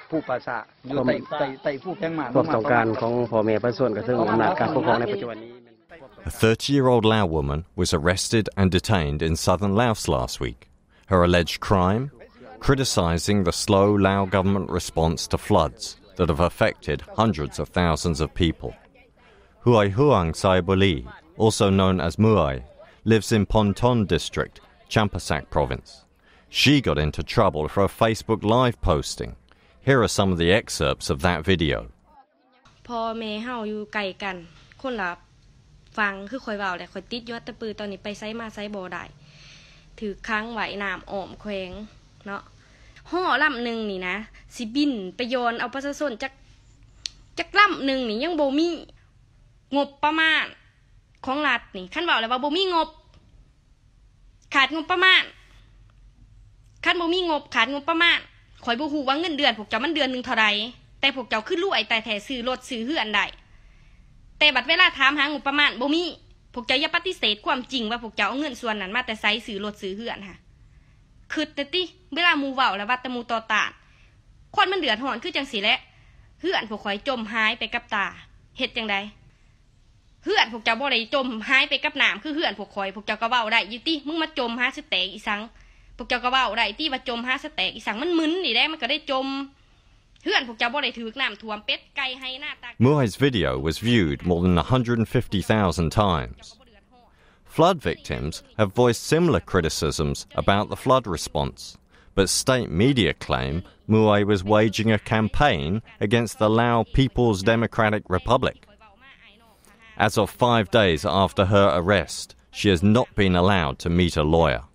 ผู้ปราศาอยู่ใต้ผู้แข็งมากความต้องการของพ่อแม่ประชาชนก็ถึงอำนาจการปกครองในปัจจุบันนี้ A 30-year-old Lao woman was arrested and detained in southern Laos last week. Her alleged crime? Criticizing the slow Lao government response to floods that have affected hundreds of thousands of people. Huai Huang Saibuli, also known as Muai, lives in Ponton district, Champasak province. She got into trouble for a Facebook live posting. Here are some of the excerpts of that video. พ่อแม่เฮาอยู่ไกลกันคนละฟังคือข่อยเว้าแหละข่อยติดยอดตะปือตอนนี้ไปไสมาไสบ่ได้ถือค้างไว้น้ำอ้อมแขวงเนาะห่อลำนึงนี่นะสิบินไปโยนเอาประชาชนจักลำนึงนี่ยังบ่มีงบประมาณของรัฐนี่คันเว้าแล้วว่าบ่มีงบขาดงบประมาณคันบ่มีงบขาดงบประมาณข่อยบ่ฮู้ว่าเงินเดือนพวกเจ้ามันเดือนนึงเท่าใดแต่พวกเจ้าคือรวยแต่แท้ซื้อรถซื้อเฮือนได้แต่บัดเวลาถามหางบประมาณบ่มีพวกเจ้าอย่าปฏิเสธความจริงว่าพวกเจ้าเอาเงินส่วนนั้นมาแต่ไสซื้อรถซื้อเฮือนค่ะคือแต่ติเวลาหมู่เว้าแล้วว่าแต่หมู่ต่อต้านคนมันเดือดร้อนคือจังซี่แหละเฮือนพวกข่อยจมหายไปกับตาเฮ็ดจังได๋เฮือนพวกเจ้าบ่ได้จมหายไปกับน้ำคือเฮือนพวกข่อยพวกเจ้าก็เว้าได้อยู่ติมึงมาจมหาสแตกอีสังพวกเจ้าก็เว้าได้ติว่าจมหาสแตกอีสังมันมึนนี่แหละมันก็ได้จม Muai's video was viewed more than 150,000 times. Flood victims have voiced similar criticisms about the flood response, but state media claim Muai was waging a campaign against the Lao People's Democratic Republic. As of 5 days after her arrest, she has not been allowed to meet a lawyer.